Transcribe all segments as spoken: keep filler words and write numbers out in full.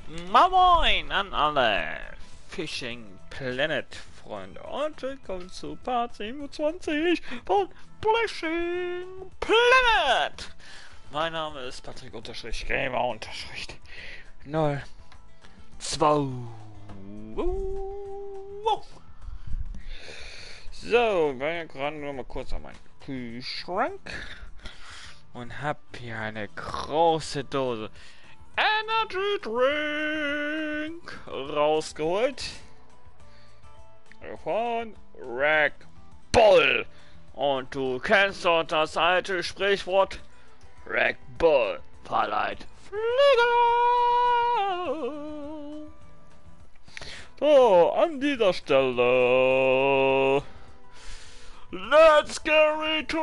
Moin Moin an alle Fishing Planet Freunde und willkommen zu Part siebenundzwanzig von Fishing Planet. Mein Name ist Patrick Unterstrich Gamer Unterstrich null zwei. So, wir ja gerade nur mal kurz an meinen Kühlschrank und hab hier eine große Dose Energy Drink rausgeholt von Red Bull. Und du kennst doch das alte Sprichwort: Red Bull verleiht Flieger. So, an dieser Stelle let's get ready to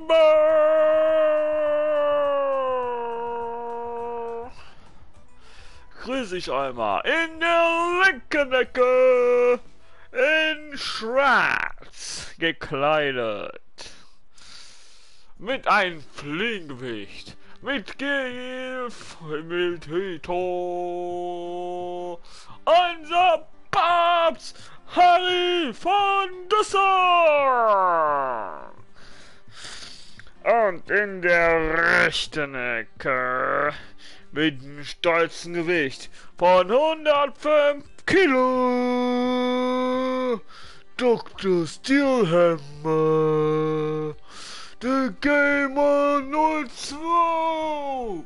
rumble. Grüß ich einmal in der linken Ecke in schwarz gekleidet, mit einem Fliegengewicht, mit Gilf, mit Hito, unser Papst Harry von Düsseldorf. Und in der rechten Ecke mit einem stolzen Gewicht von hundertfünf Kilo, Doktor Steelhammer, der Gamer null zwei.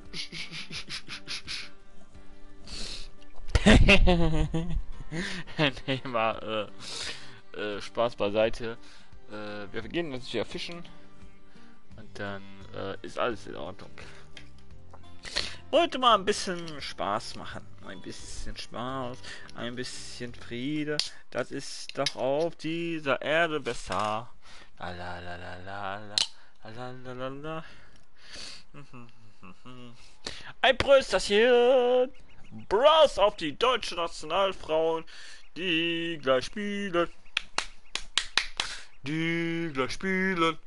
Nee, mal äh, äh, Spaß beiseite. Äh, wir gehen natürlich ja fischen und dann äh, ist alles in Ordnung. Wollte mal ein bisschen Spaß machen. Ein bisschen Spaß, ein bisschen Friede. Das ist doch auf dieser Erde besser. La la la la la la la la la. Ein Prösterchen. Brass auf die deutschen Nationalfrauen, die gleich spielen. Die gleich spielen.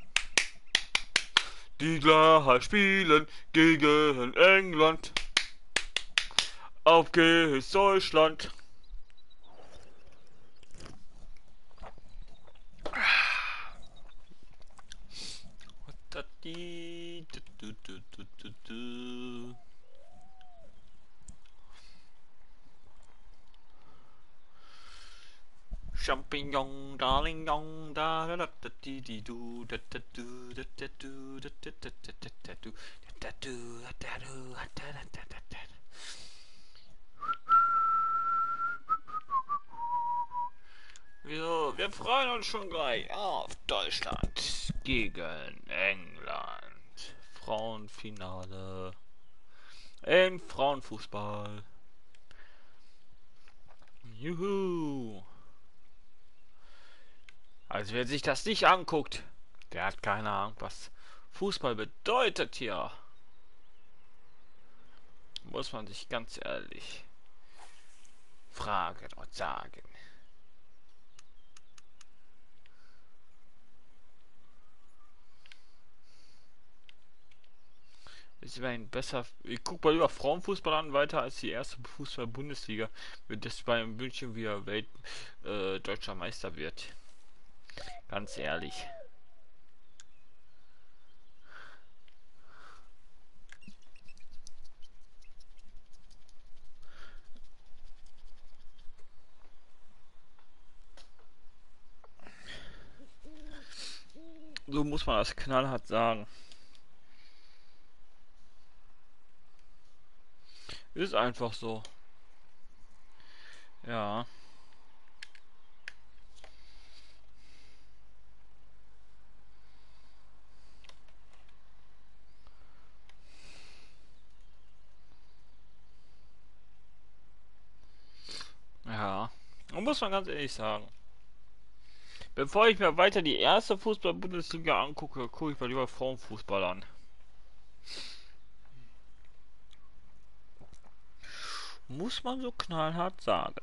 Die gleich spielen gegen England. Auf geht's Deutschland. Champignon, darling, yong, da da da da di di do da da do da da do da da da da da do da do da do da da da da da. So, wir freuen uns schon gleich auf Deutschland gegen England. Frauenfinale im Frauenfußball. Juhu. Also wer sich das nicht anguckt, der hat keine Ahnung, was Fußball bedeutet hier. Muss man sich ganz ehrlich fragen und sagen. Ist immerhin besser. Ich guck mal lieber Frauenfußball an, weiter als die erste Fußball-Bundesliga, wenn das bei München wieder Welt äh, deutscher Meister wird. Ganz ehrlich. So muss man das knallhart sagen. Ist einfach so. Ja. Ja. Und muss man ganz ehrlich sagen. Bevor ich mir weiter die erste Fußball-Bundesliga angucke, gucke ich mal lieber Frauenfußball an. Muss man so knallhart sagen.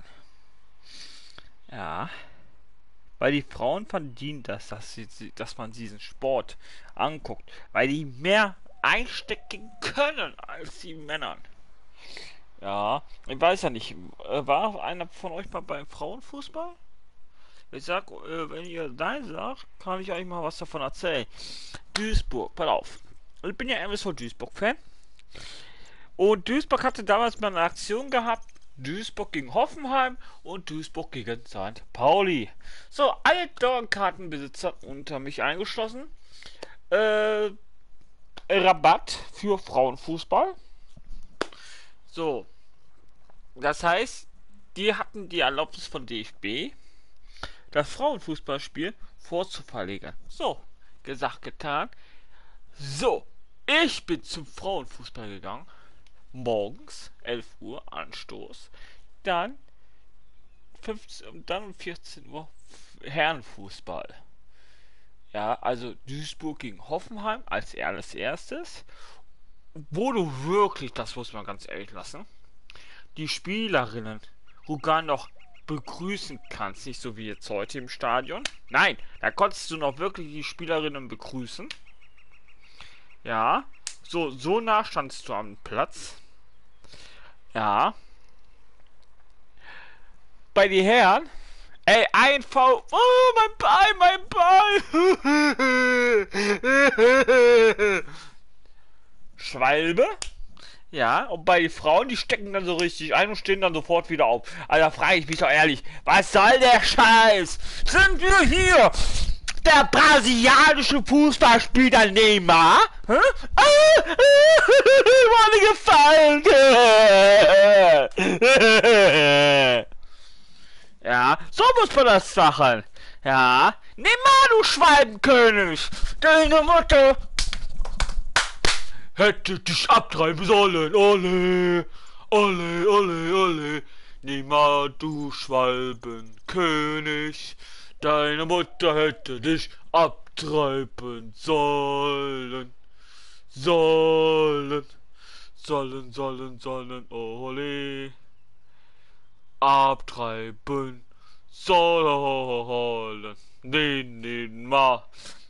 Ja. Weil die Frauen verdienen das, dass, sie, dass man diesen Sport anguckt. Weil die mehr einstecken können als die Männer. Ja, Ich weiß ja nicht, äh, war einer von euch mal beim Frauenfußball? Ich sag, äh, wenn ihr Nein sagt, kann ich euch mal was davon erzählen. Duisburg, pass auf. Ich bin ja M S V Duisburg-Fan. Und Duisburg hatte damals mal eine Aktion gehabt. Duisburg gegen Hoffenheim und Duisburg gegen Sankt Pauli. So, alle Dauerkartenbesitzer unter mich eingeschlossen. Äh, Rabatt für Frauenfußball. So, das heißt, die hatten die Erlaubnis von D F B, das Frauenfußballspiel vorzuverlegen. So, gesagt, getan. So, ich bin zum Frauenfußball gegangen. Morgens, elf Uhr, Anstoß. Dann, fünfzehn, dann um vierzehn Uhr Herrenfußball. Ja, also Duisburg gegen Hoffenheim als alles erstes. Wo du wirklich, das muss man ganz ehrlich lassen, die Spielerinnen sogar noch begrüßen kannst, nicht so wie jetzt heute im Stadion. Nein, da konntest du noch wirklich die Spielerinnen begrüßen. Ja, so, so nah standst du am Platz. Ja. Bei den Herren, ey, ein V. Oh, mein Bein, mein Bein. Schwalbe. Ja, und bei den Frauen, die stecken dann so richtig ein und stehen dann sofort wieder auf. Also da frage ich mich doch ehrlich, was soll der Scheiß? Sind wir hier der brasilianische Fußballspieler Neymar? Hä? Ah, ah, meine gefallen. Ja, so muss man das machen. Ja, Neymar, du Schwalbenkönig. Deine Mutter hätte dich abtreiben sollen. Ole, ole, ole, ole. Neymar, du Schwalbenkönig. Deine Mutter hätte dich abtreiben sollen. Sollen. Sollen, sollen, sollen, ole. Abtreiben sollen. Den Neymar.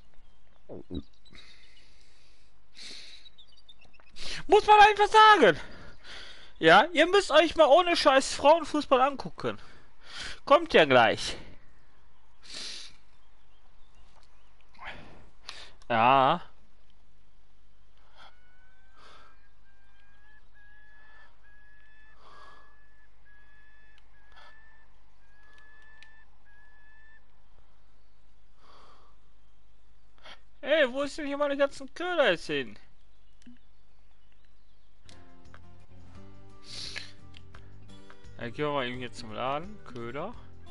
Muss man einfach sagen. Ja, ihr müsst euch mal ohne Scheiß Frauenfußball angucken. Kommt ja gleich. Ja. Ey, wo ist denn hier meine ganzen Köder jetzt hin? Dann gehen wir mal eben hier zum Laden. Köder.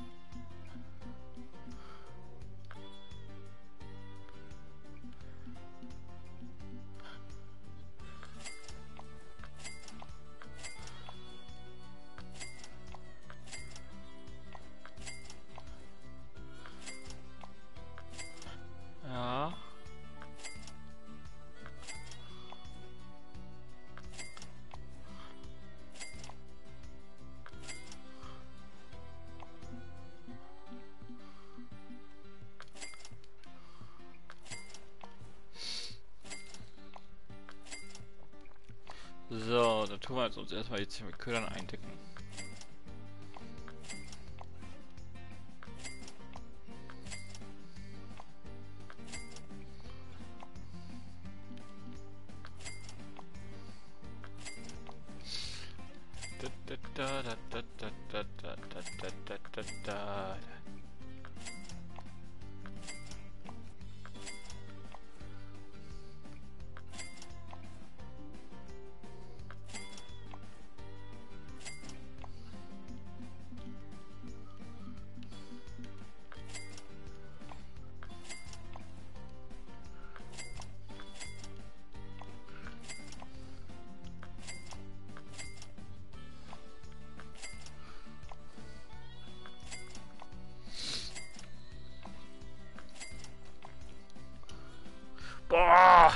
Ja. So, dann tun wir jetzt uns erstmal jetzt hier mit Ködern eindecken. Da, da, da, da, da, da, da, da, da, da, da. Boah!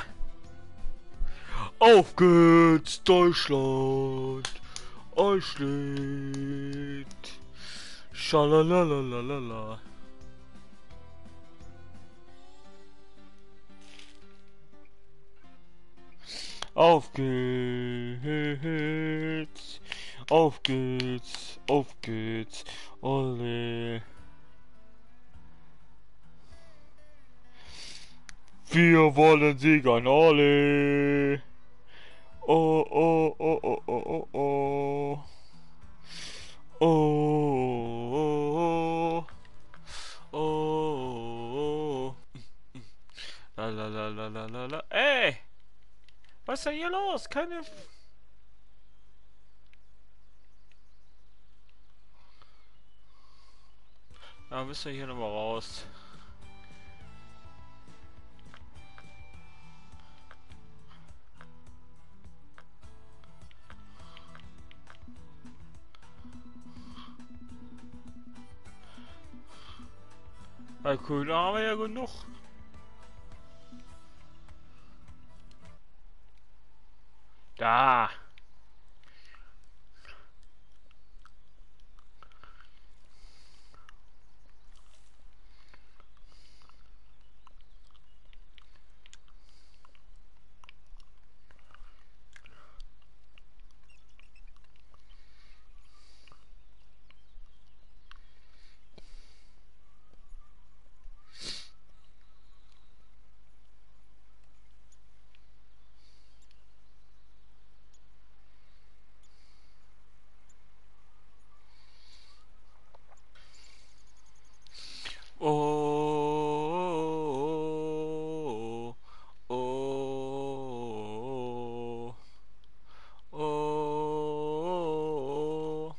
Auf geht's, Deutschland! Euch steht! Schalalalalala. Auf geht's! Auf geht's, auf geht's, ole. Wir wollen siegern, ole. Oh, oh, oh, oh, oh, oh, oh. Oh, oh, oh. La la la la la la la. Ey! Was ist denn hier los? Keine... Ja, müssen wir hier nochmal raus. Bei Kühler haben wir ja genug. Da. Oh, oh, oh,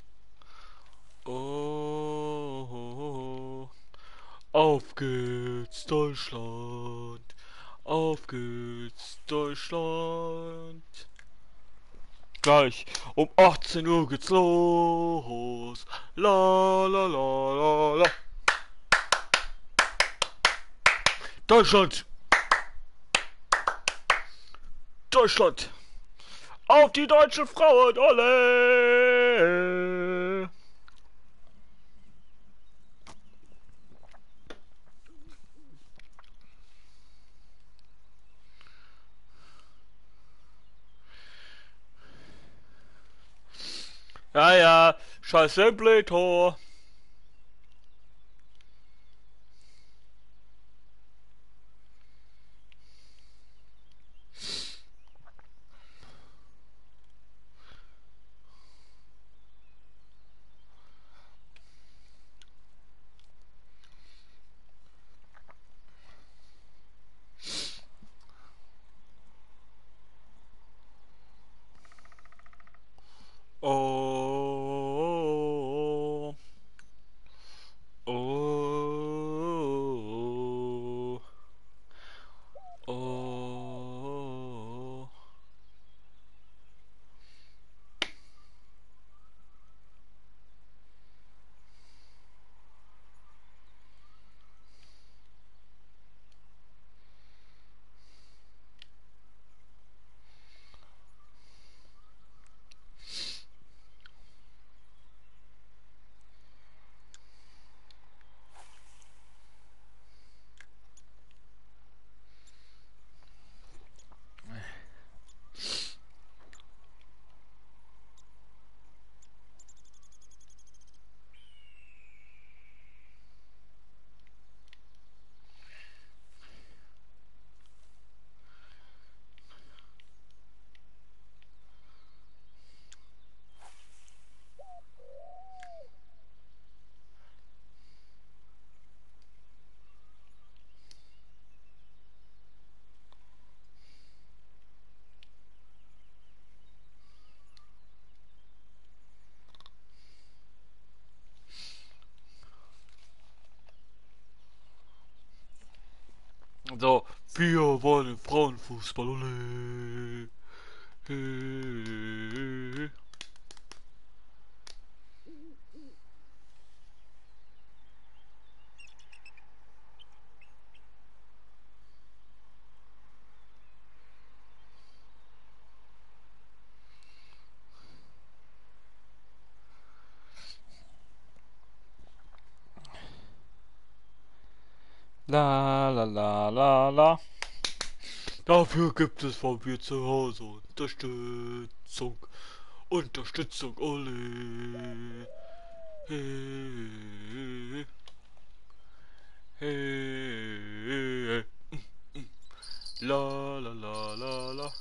oh. Auf geht's, Deutschland. Auf geht's, Deutschland. Gleich um achtzehn Uhr geht's los. La la la la la. Deutschland! Deutschland! Auf die deutschen Frauen, ole! Ja, ja, scheiß Simpletor. Oh, oh, oh. So, wir wollen Frauenfußball, ole. Hey. La la la la la. Dafür gibt es von mir zu Hause Unterstützung. Unterstützung, ole. Hey, hey, la la la la la.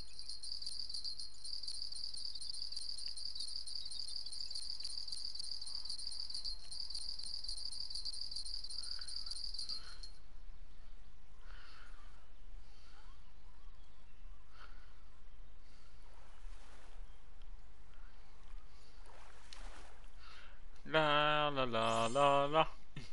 La la la la la.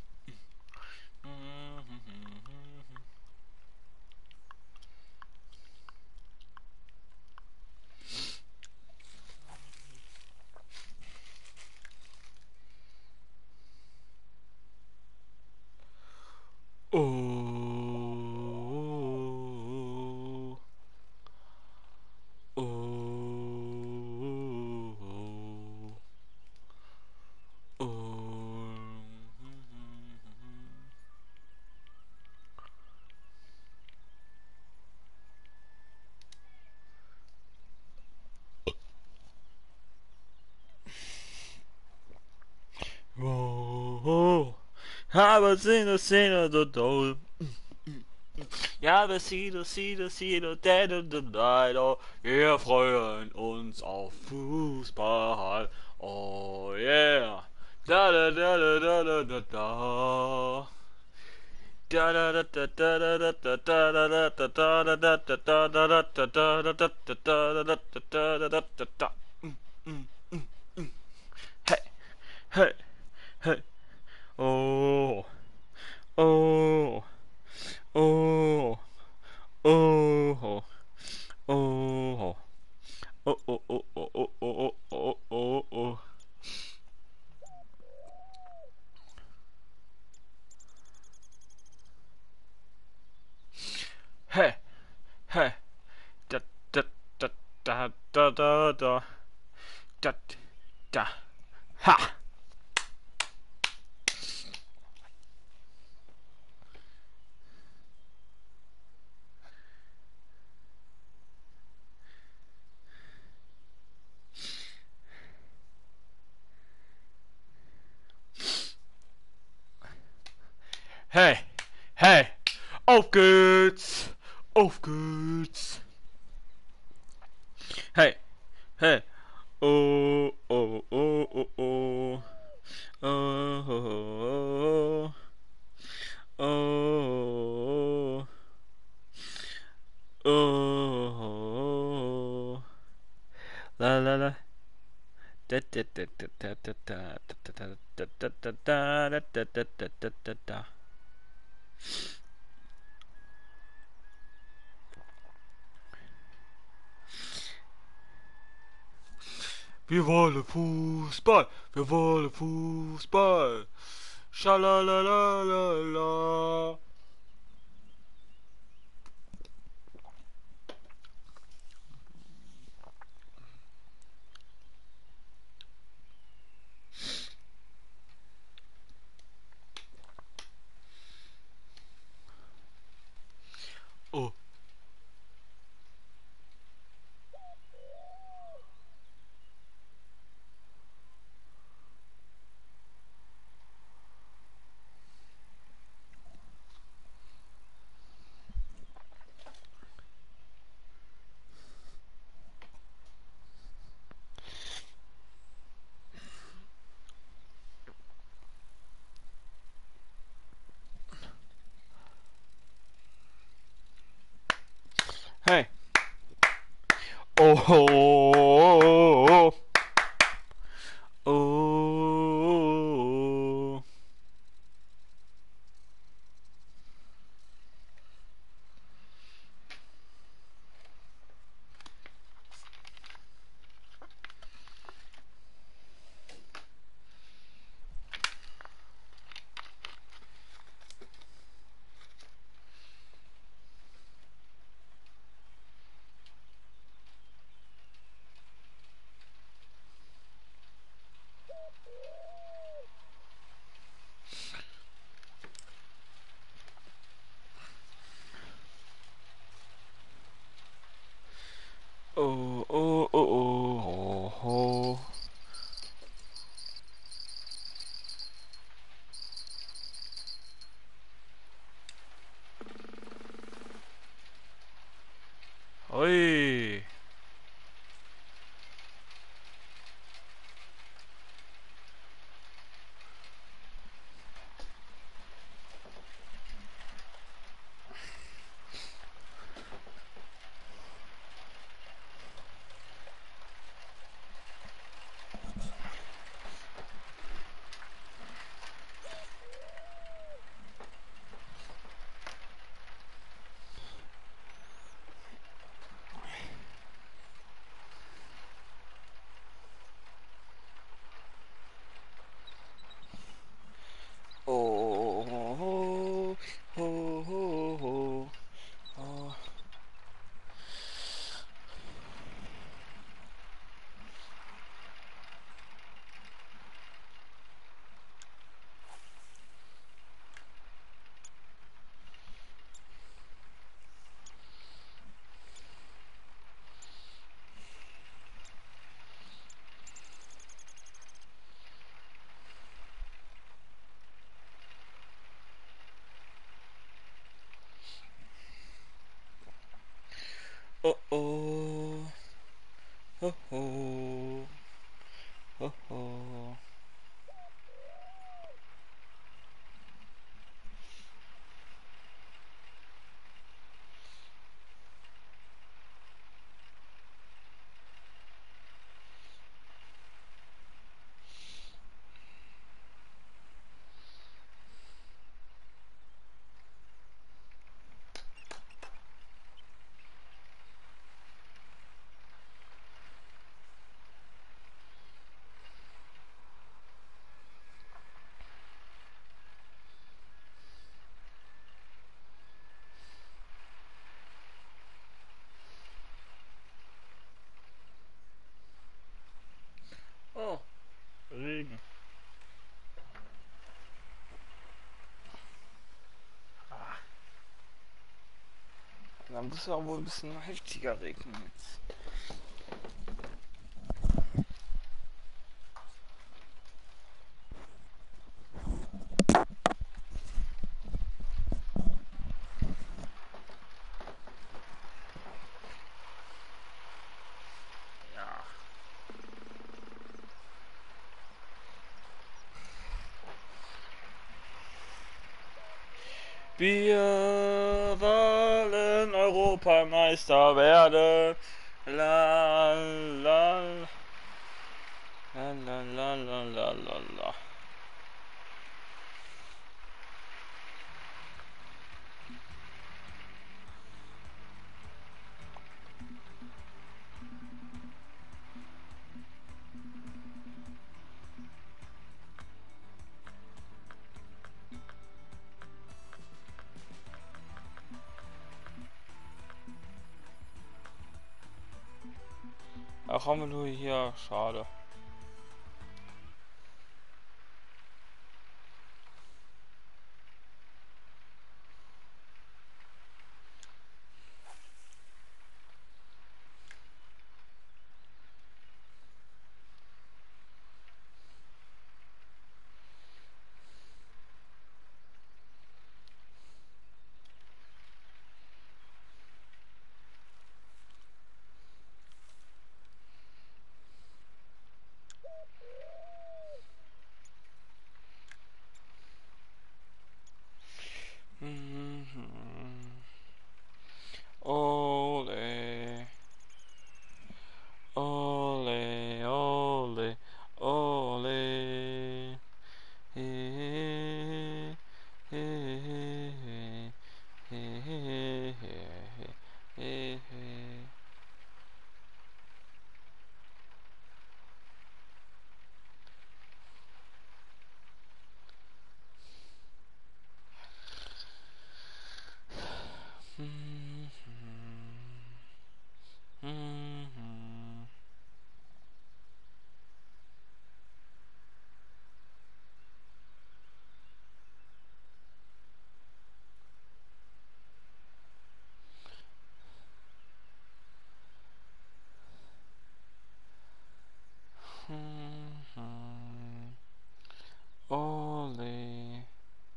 Oh, oh, oh. Oh, have seen the scene of the door. Ja, wir sehen, sehen, sehen, denn leider, wir freuen uns auf Fußball. Oh yeah. Da da da da da da da da. Da da da da da da da da da da da da da da da da da. Hey, hey, hey. Oh, oh, oh, oh, oh. Oh oh oh oh oh oh oh oh oh. Hey, hey, da da da da da da da da da. Ha. Hey, hey, auf geht's, auf geht's. Hey, hey. Oh oh oh oh oh. Oh oh oh oh oh. La la la. Da da da da da da da da da da da da da da da da da da. Wir wollen Fußball, wir wollen Fußball. Schalalalala. Oh. Hey. Oh. Oh. Oh. Oh oh. Oh oh. Oh oh. Oh, Regen. Ah, dann muss es auch wohl ein bisschen heftiger regnen jetzt. Ja. Wir wollen Europameister werden. La la la la la la la la la. Ach, haben wir nur hier. Schade. Ole. Ole, ole, ole. He, he, he, he, he, he, he. Ole,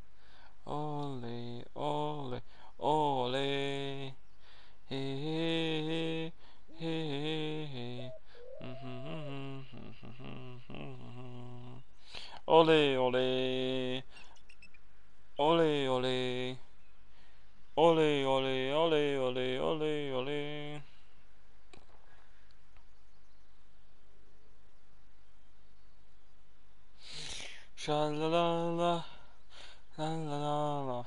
ole, ole, ole. Hey, hey, hey, hey. Ole, ole, ole, ole, ole, ole, ole, ole, ole, ole. Shalalala, la la la la.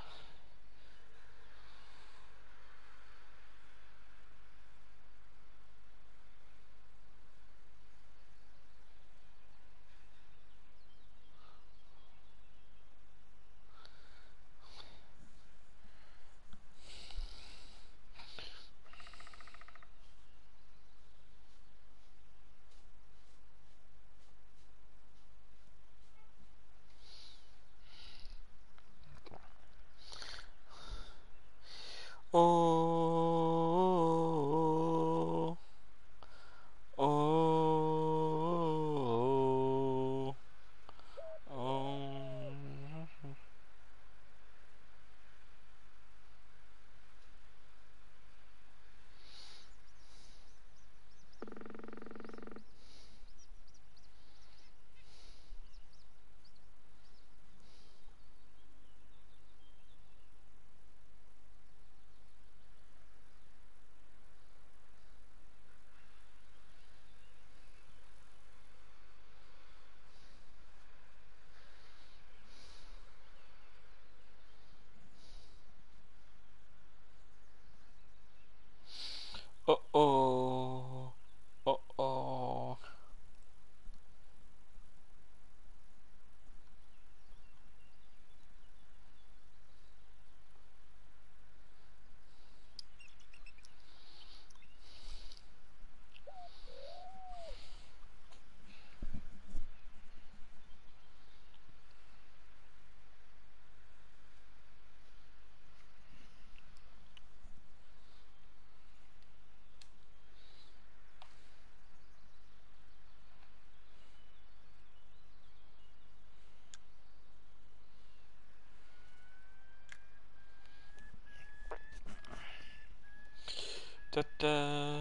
Da, da.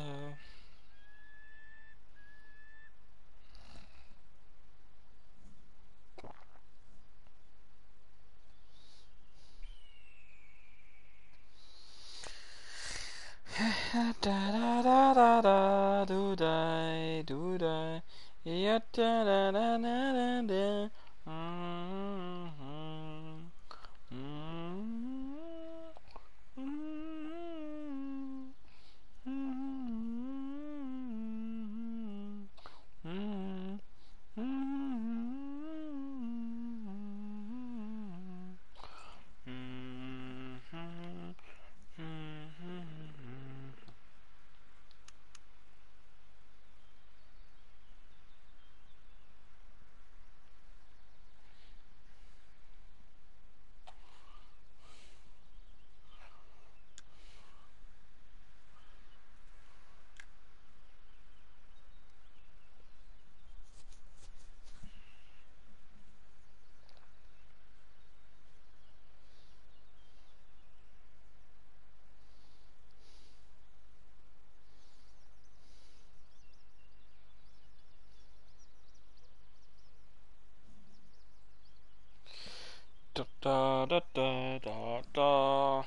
Da da da da da du dai du dai ja da da da da da da mm mm mm mm da da da da da da.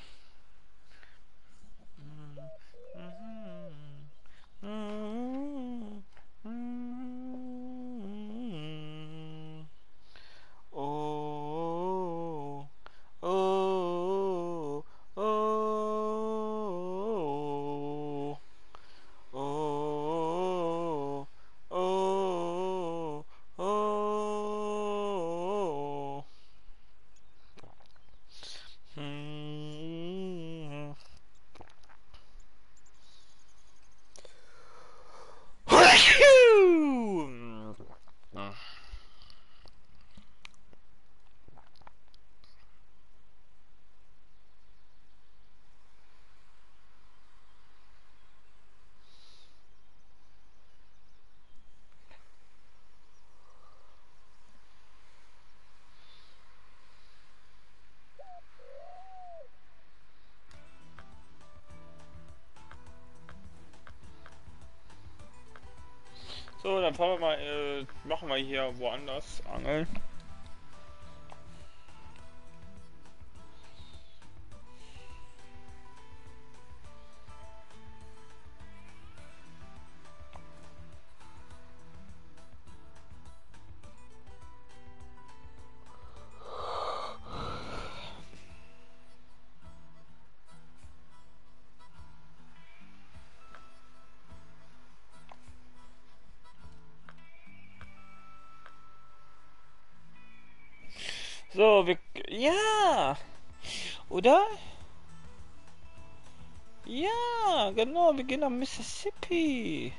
Oh, oh, oh, oh, oh, oh. Hmm. So, dann fahren wir mal, äh, machen wir hier woanders angeln. So, wir. Ja! Oder? Ja, genau, wir gehen nach Mississippi.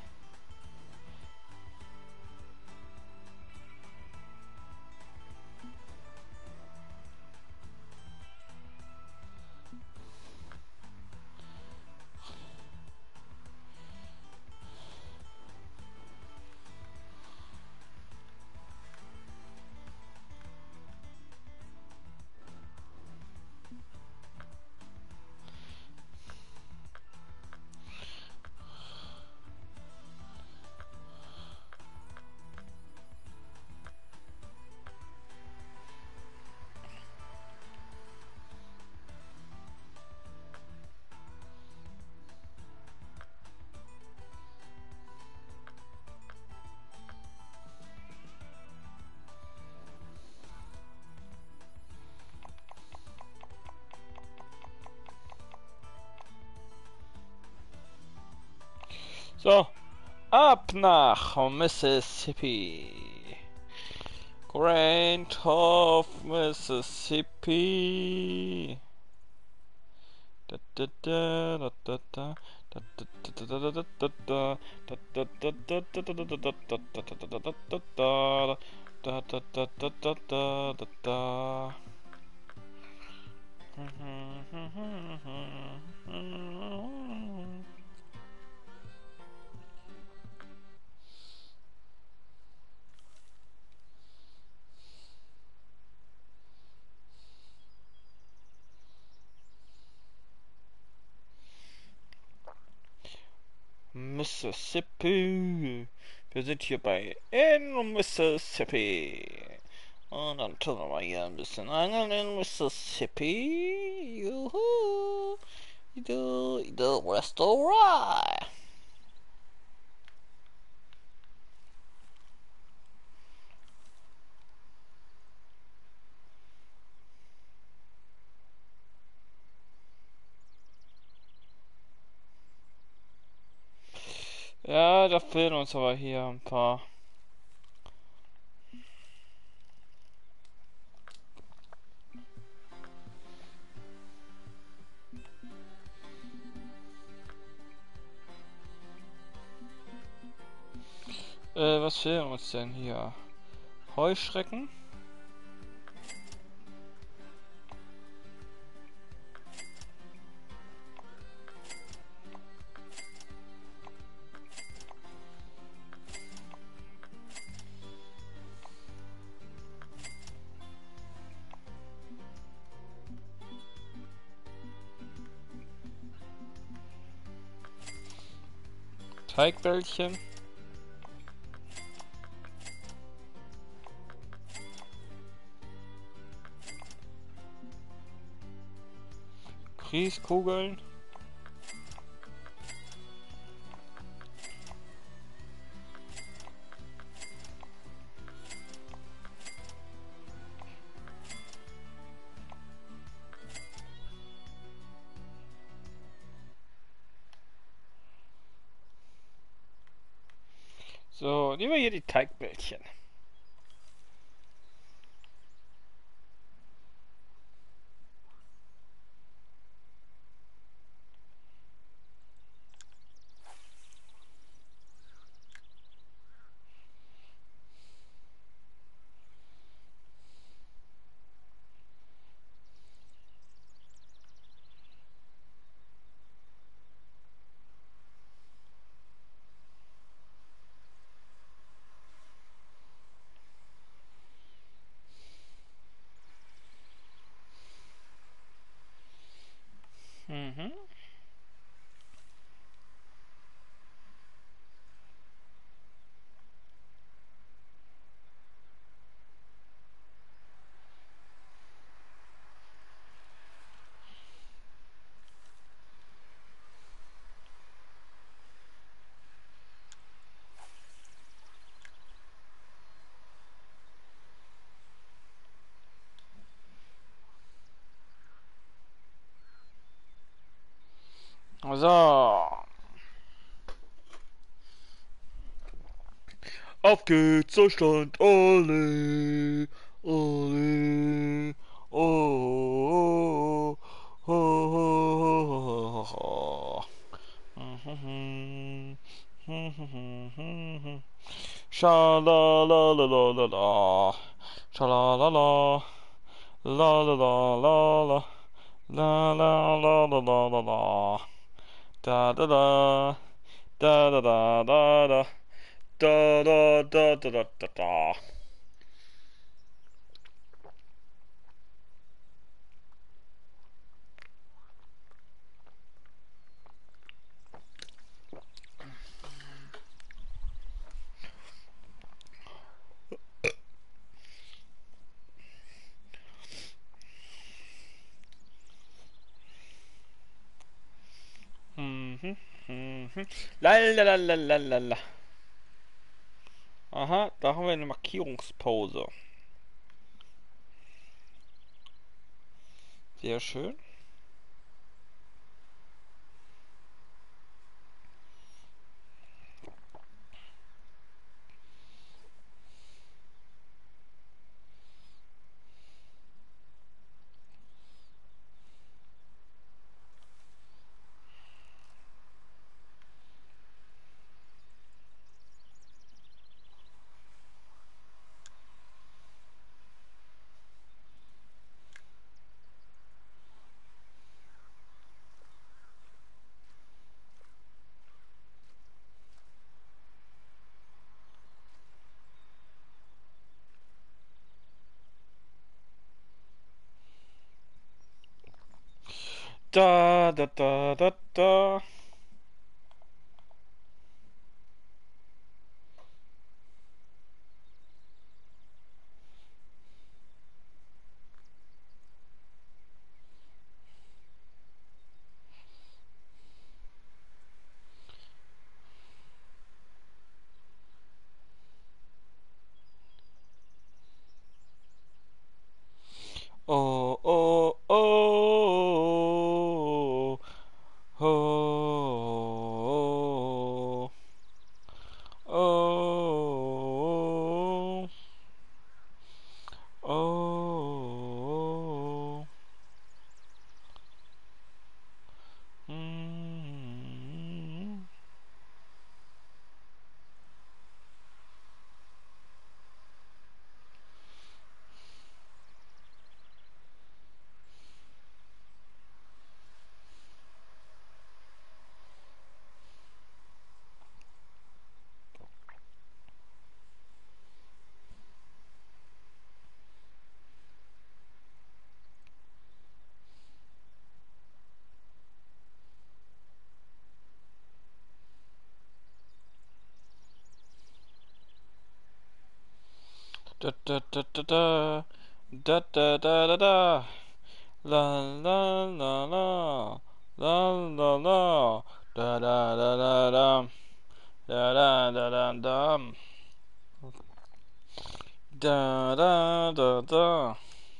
So, ab nach Mississippi. Grand of Mississippi. Da da da da da da. Da da da da da da da. Da da da da da da da da da da da. Da da da da da da da da. Mississippi. Wir sind hier bei in Mississippi. Und dann tun wir mal hier ein bisschen angeln in Mississippi. Juhu. Du, du bist alright. Ja, da fehlen uns aber hier ein paar. Äh, was fehlen uns denn hier? Heuschrecken? Teigbällchen? Grießkugeln? So, nehmen wir hier die Teigbällchen. Mhm. So. Auf geht's, Deutschland, ole, ole, oh, oh, oh, oh, oh. Sha-la-la-la-la-la-la, sha-la-la-la, la-la-la-la-la, la-la-la-la-la-la, da-da-da, da-da-da-da-da. Da da da da da da da. Mhm, mhm. Lalalalalalala. Aha, da haben wir eine Markierungspause. Sehr schön. Da da da da da. Da da da da da. Da da da da da. La la la la. La la la. Da da da da da. Da da da da da. Da da da da.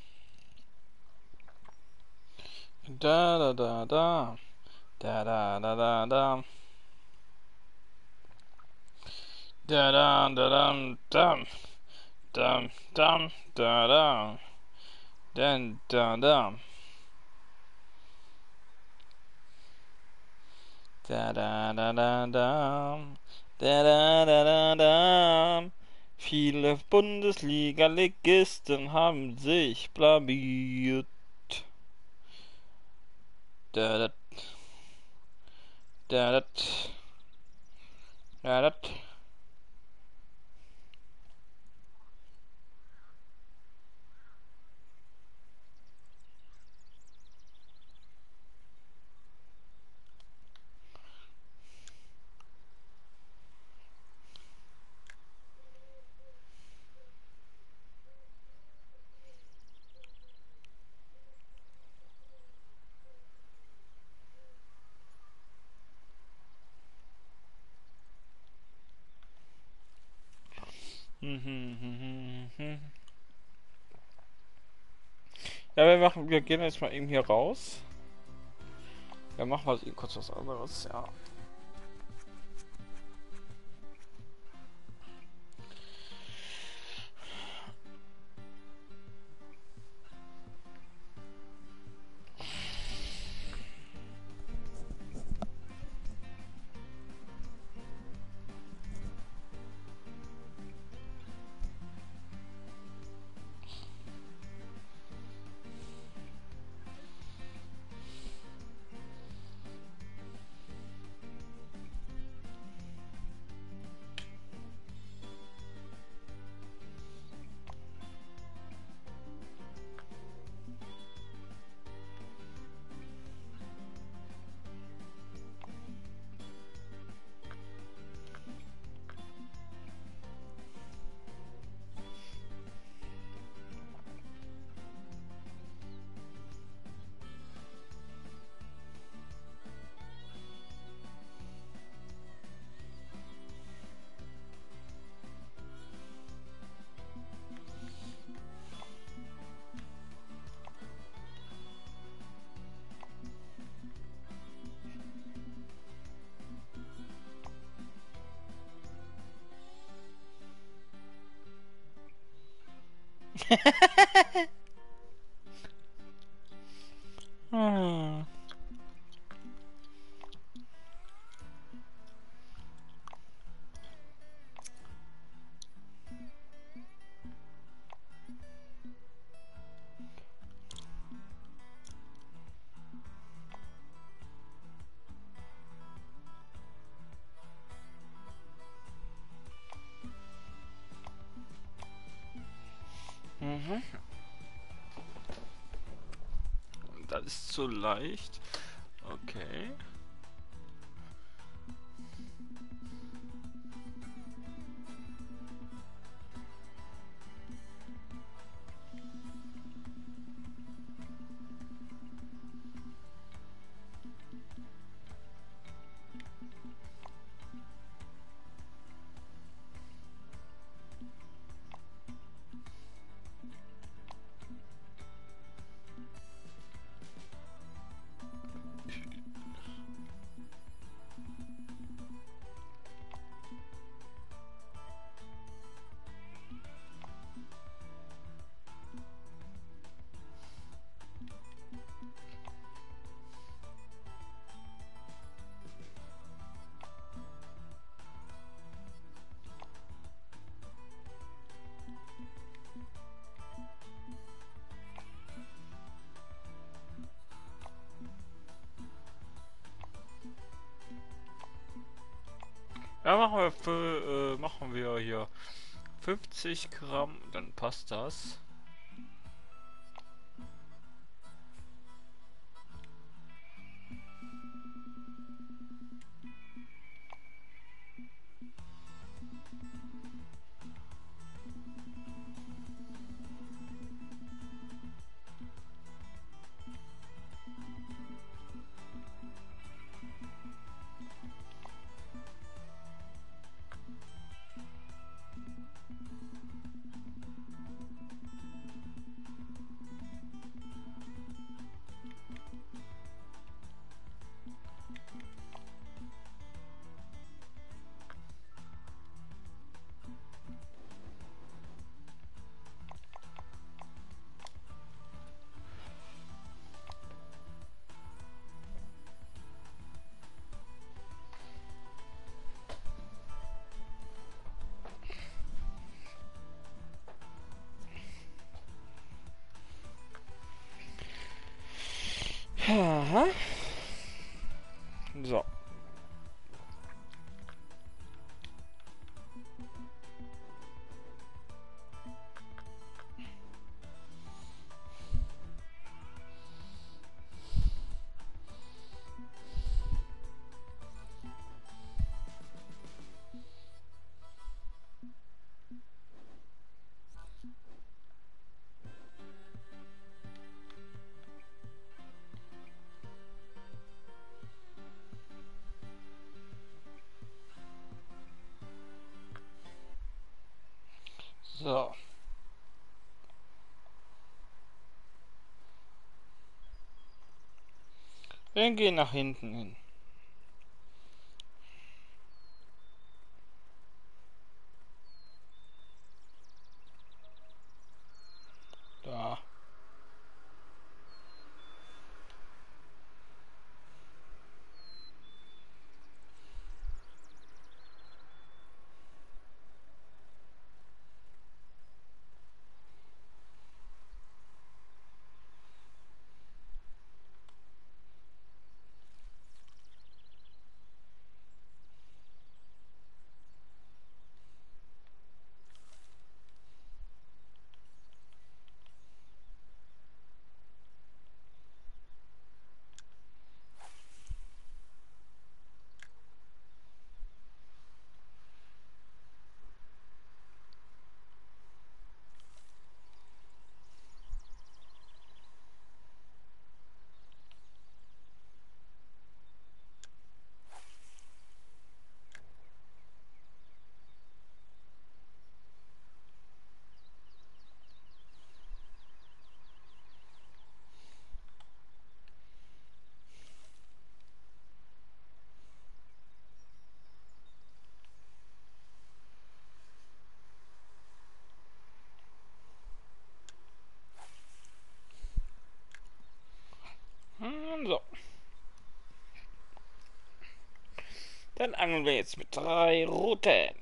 Da da da da. Da da da da da. Da da da dum dum dum dum da da dun da dum da da da da dum da da da da dum. Viele Bundesliga-Ligisten haben sich blamiert. Da da da da da da. Ja, wir machen, wir gehen jetzt mal eben hier raus. Ja, machen wir eben kurz was anderes, ja. Hm. Mhm. Das ist zu leicht. Okay. Ja, machen wir für, äh, machen wir hier fünfzig Gramm, dann passt das. Aha. So. So. Wir gehen nach hinten hin. Da. Hm, so. Dann angeln wir jetzt mit drei Ruten.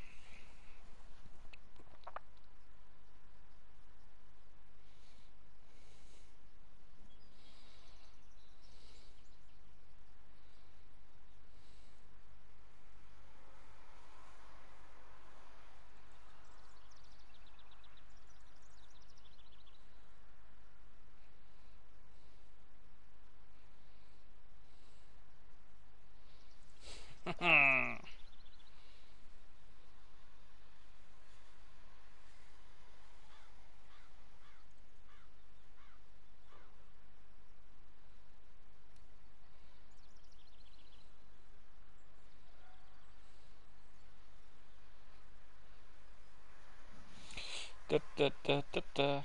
Da, da, da, da, da.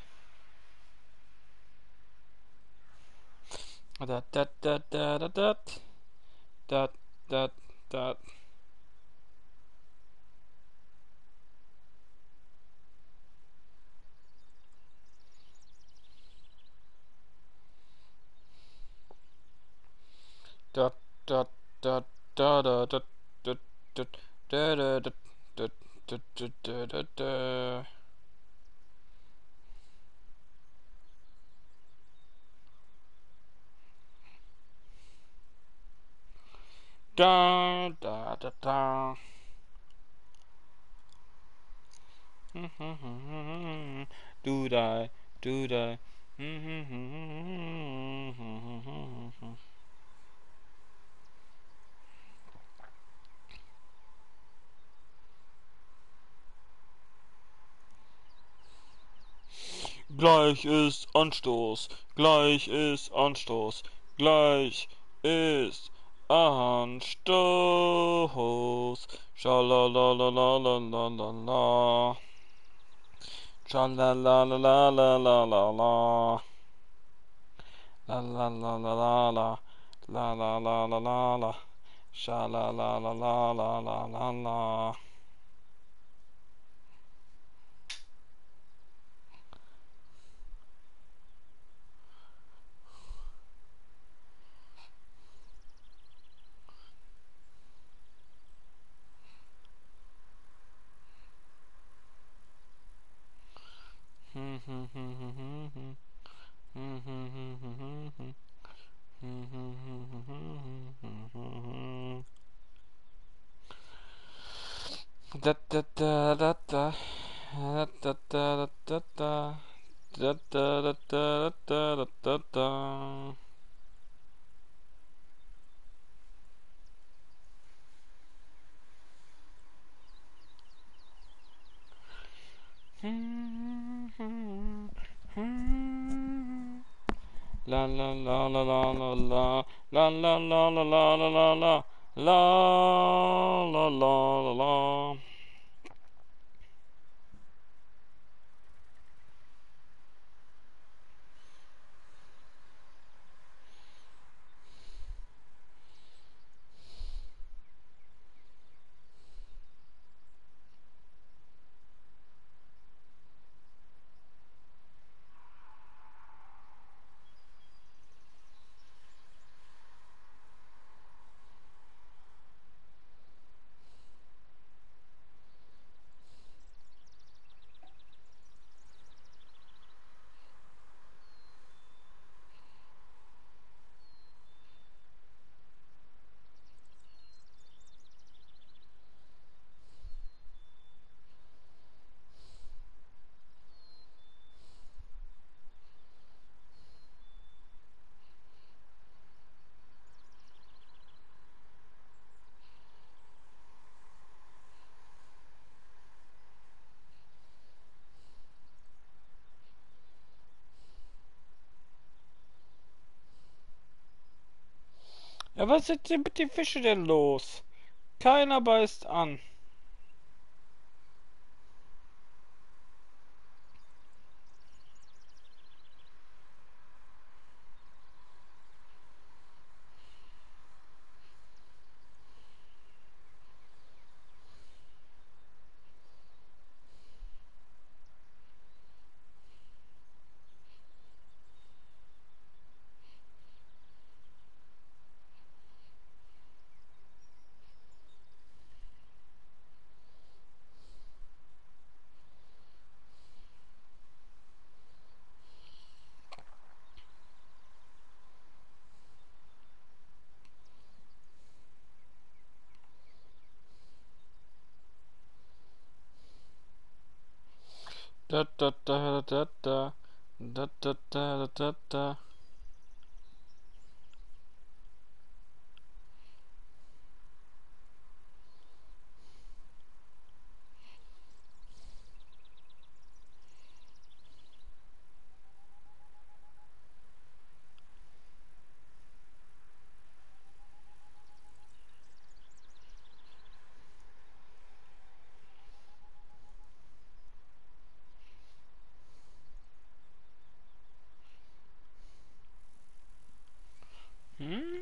Da, da, da, da, da, da. Da, da, da. Da, da, da, da, da, da, da, da, da, da, da, da, da, da, da, da. Da, da, da, da. Du da, du da. Gleich ist Anstoß, gleich ist Anstoß, gleich ist Anstoß. Schalalalalalalalala. Schalalalalalalalala. La la la la la la. La la la la la la. Schalalalalalalalala. Da da da da da da da da da da da da da da da da. La la la la la la la la la la la la la la la la la la la. Ja, was ist denn mit den Fischen denn los? Keiner beißt an. Da da da da da da da da da da. Hm?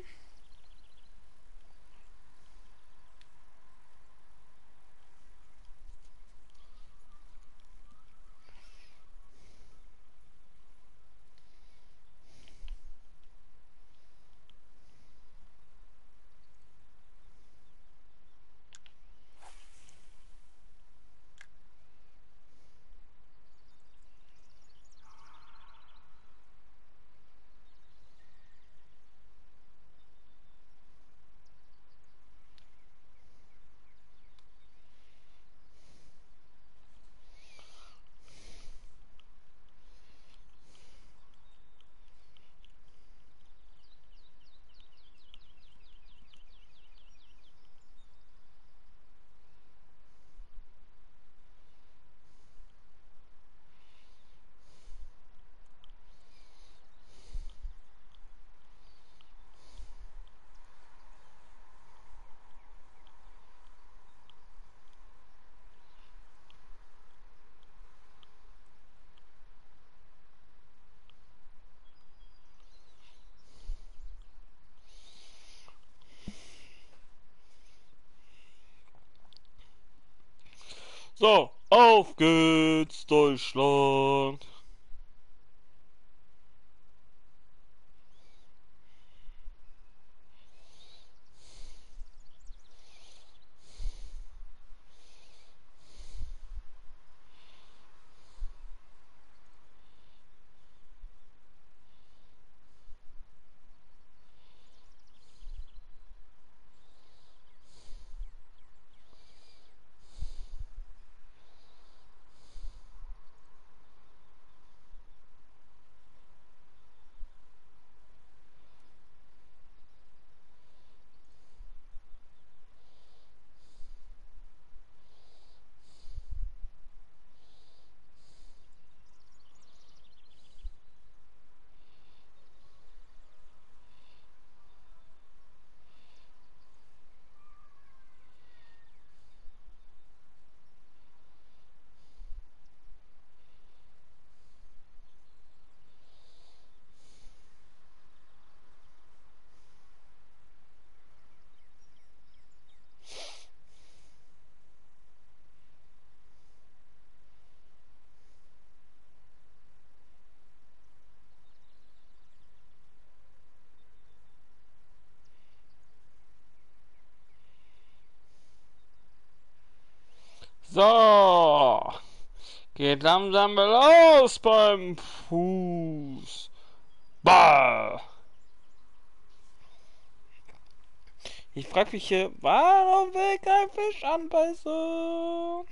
So, auf geht's, Deutschland. So. Geht langsam los beim Fuß. Bah. Ich frag mich hier, warum will kein Fisch anbeißen?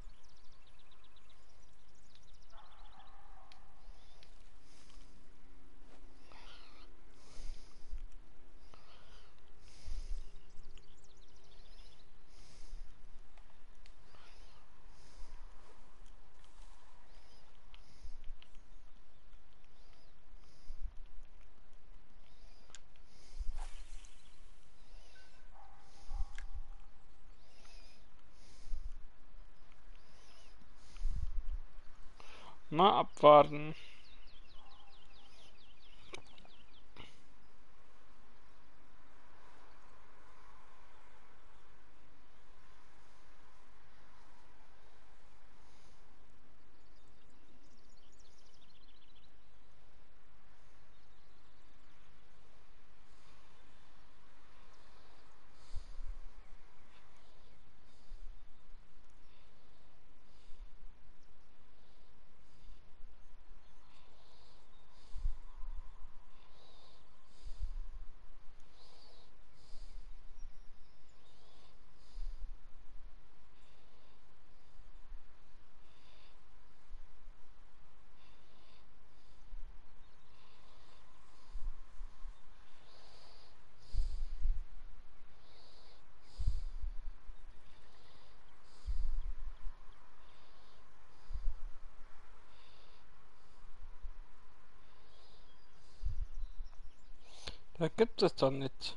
Mal abwarten. Da gibt es doch nicht.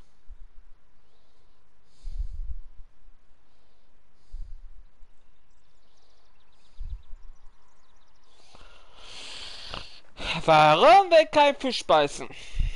Warum will kein Fisch beißen?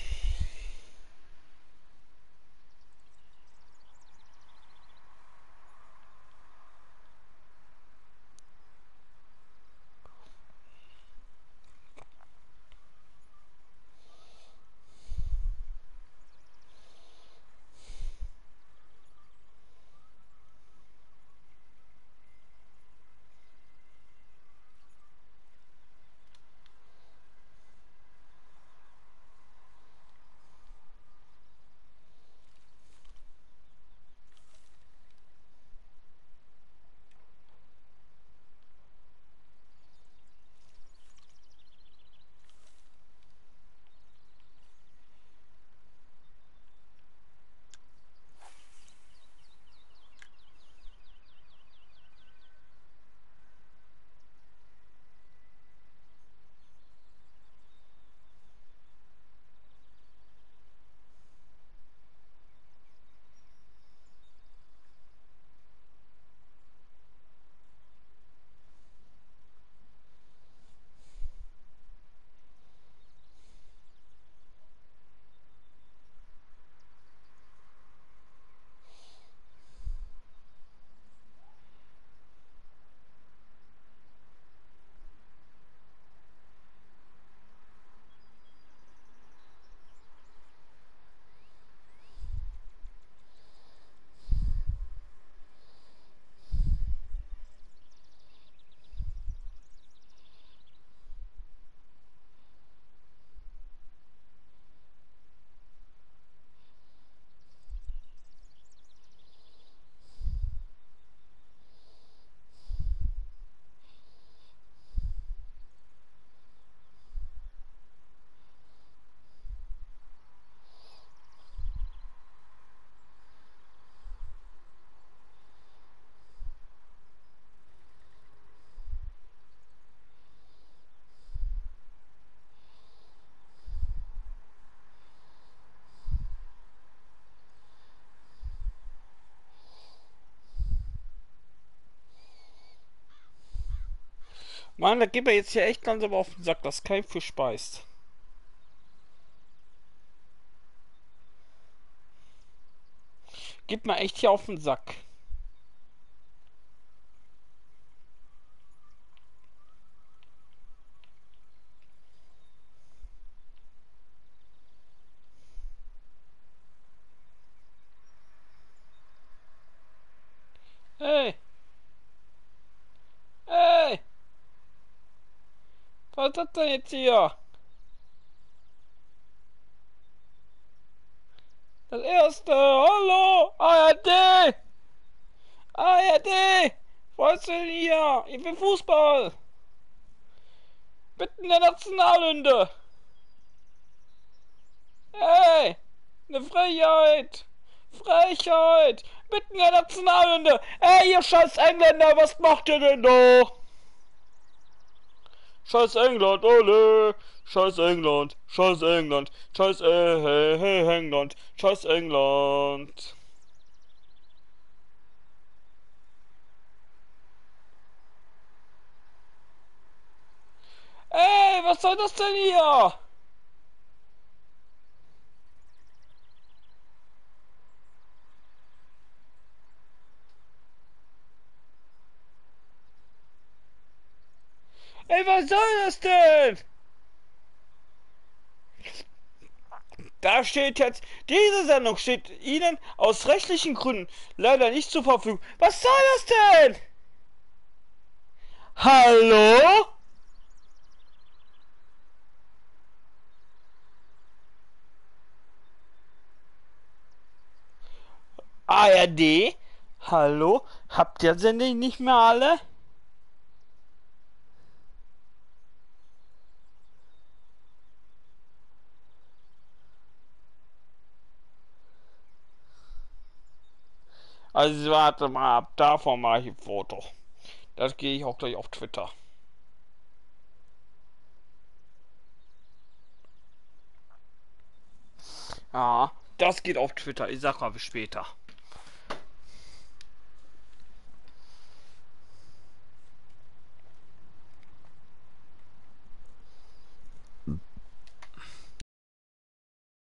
Mann, da geht mir jetzt hier echt langsam auf den Sack, dass kein Fisch beißt. Geht mir echt hier auf den Sack. Hey! was ist das denn jetzt hier? Das erste, hallo, A R D! A R D! Was ist denn hier? Ich will Fußball! Mitten der Nationalhymne! Hey! Eine Frechheit! Frechheit! Mitten der Nationalhymne! Ey, ihr scheiß Engländer, was macht ihr denn da? Scheiß England, ole! Scheiß England, scheiß England, scheiß äh, hey, hey, England, scheiß England. Ey, was soll das denn hier? Ey, was soll das denn? Da steht jetzt, diese Sendung steht Ihnen aus rechtlichen Gründen leider nicht zur Verfügung. Was soll das denn? Hallo? A R D? Hallo? Habt ihr Sendung nicht mehr alle? Also warte mal ab, davon mache ich ein Foto. Das gehe ich auch gleich auf Twitter. Ja, das geht auf Twitter. Ich sag mal bis später.